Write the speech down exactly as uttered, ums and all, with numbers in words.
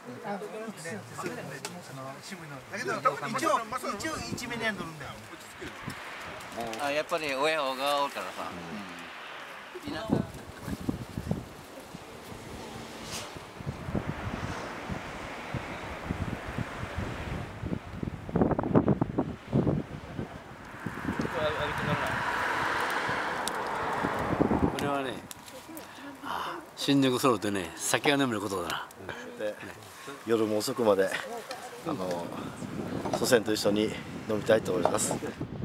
一応一応一面には乗るんだよ。 あ、やっぱり親がおるからさ。田舎。 これはね、新宿ソロってね、酒が飲めることだな。 で、夜も遅くまであの祖先と一緒に飲みたいと思います。